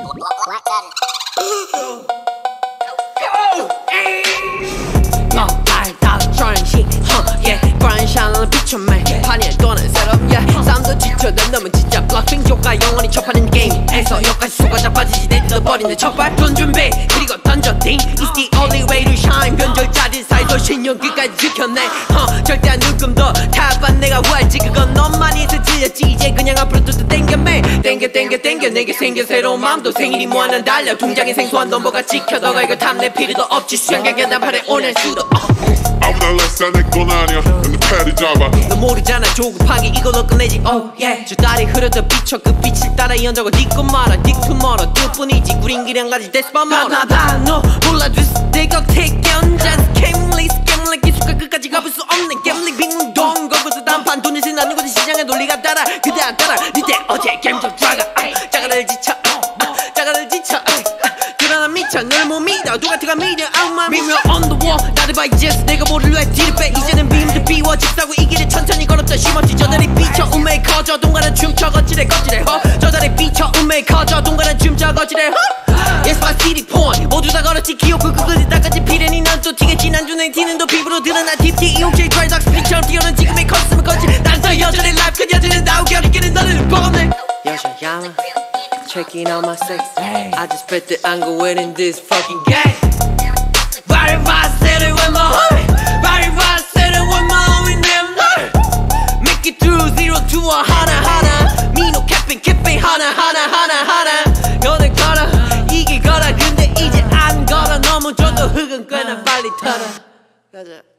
브랜샤는 비춰맨 판이에 또는 셋업 yeah. 싸움도 지쳐든 놈은 진짜 블록핑 조가 영원히 접하는 게임에서 여기까지 속아자 빠지지 내 뜯어버리는 척발 돈 준비 그리고 던져 띵 It's the only way to shine 변절짜리 사이도 신용 끝까지 지켜내 절대 안 누금도 타반 내가 할지 그건 너만이 스질렸지 이제 그냥 앞으로 또 땡겨매 땡겨 내게 생겨 새로운 마음도 생일이 무한한 달려 동작이 생소한 넘버가 찍혀 너가 이걸 탐낼 필요도 없지 수영하게 나발에 오늘 수도 아무나 렛사 내 건 아니야 난 패리 잡아 너 모르잖아 조급하게 이걸로 끝내지 oh yeah 저 달이 흐르듯 비춰 그 빛을 따라 연적을 딛고 말아 딕투 멀어 뛸뿐이지 구린 기량 가지 대스파 멀어 너 몰라줬을 때 격택 견자 스캠릭 기술과 끝까지 가볼 수 없는 갬블링 빙동 거기서 단판 돈을 지나는 곳이 시장의 논리가 따라 그대 안 따라 니때 어제 게임 좀 draga 짜가를 지쳐 드러난 미쳐 널 못 믿어 누가 들어가 믿어 아무만 믿으면 on the wall 나를 봐 이제 내가 뭐를 왜 뒤를 빼 이제는 빔도 비워 집사고 이 길을 천천히 걸었다 쉼없이 저 자리 비춰 운명이 커져 동가는 춤춰 거칠해 저 자리 비춰 운명이 커져 동가는 춤춰 거칠해 Yes my city point 모두 다 걸었지 기억을 그거지 나까지 비련이 난 또 튀겠지 난 주는 티는 또 피부로 드러나 딥티 이용질 드라이닥 스피처럼 뛰어난 지금의 컨셉을 거치 난 더 여전히 라이프 그 여전히 나오 겨리끼는 너를 보내 여자야마 checking out my sex I just bet that I'm gonna win in this fucking game Right if I said it with my heart Right if I said it with my own damn heart Make it through 0 to 1 하나 Me no capping 하나 너는 걸어 이길 거라 근데 이제 안 걸어 너무 줘도 흙은 꽤나 빨리 털어 가자